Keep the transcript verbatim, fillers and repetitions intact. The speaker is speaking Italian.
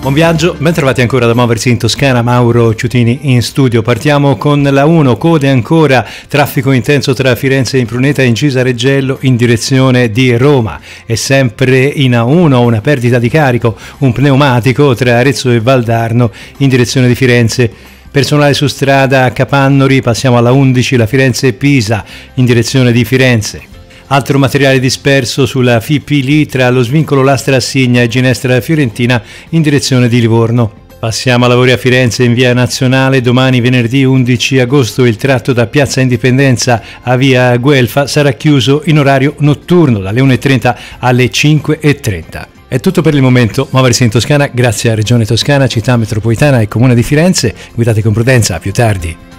Buon viaggio, ben trovati ancora da Muoversi in Toscana, Mauro Ciutini in studio. Partiamo con la uno, code ancora, traffico intenso tra Firenze e Impruneta e Incisa Reggello in direzione di Roma. E sempre in A uno una perdita di carico, un pneumatico tra Arezzo e Valdarno in direzione di Firenze. Personale su strada a Capannori, passiamo alla undici, la Firenze-Pisa in direzione di Firenze. Altro materiale disperso sulla F I P lì tra lo svincolo Lastra Assigna e Ginestra Fiorentina in direzione di Livorno. Passiamo a lavori a Firenze in via Nazionale. Domani venerdì undici agosto il tratto da Piazza Indipendenza a via Guelfa sarà chiuso in orario notturno dalle una e trenta alle cinque e trenta. È tutto per il momento. Muoversi in Toscana grazie a Regione Toscana, Città Metropolitana e Comune di Firenze. Guidate con prudenza, a più tardi.